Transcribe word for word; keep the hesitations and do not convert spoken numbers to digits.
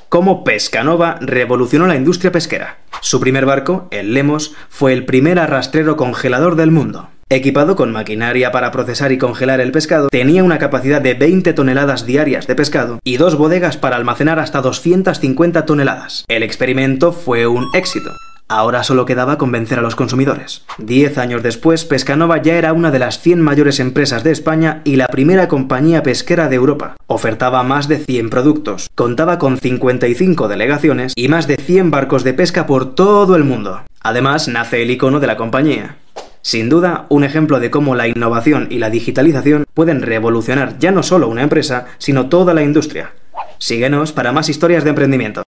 cómo Pescanova revolucionó la industria pesquera. Su primer barco, el Lemos, fue el primer arrastrero congelador del mundo. Equipado con maquinaria para procesar y congelar el pescado, tenía una capacidad de veinte toneladas diarias de pescado y dos bodegas para almacenar hasta doscientas cincuenta toneladas. El experimento fue un éxito. Ahora solo quedaba convencer a los consumidores. Diez años después, Pescanova ya era una de las cien mayores empresas de España y la primera compañía pesquera de Europa. Ofertaba más de cien productos, contaba con cincuenta y cinco delegaciones y más de cien barcos de pesca por todo el mundo. Además, nace el icono de la compañía. Sin duda, un ejemplo de cómo la innovación y la digitalización pueden revolucionar ya no solo una empresa, sino toda la industria. Síguenos para más historias de emprendimiento.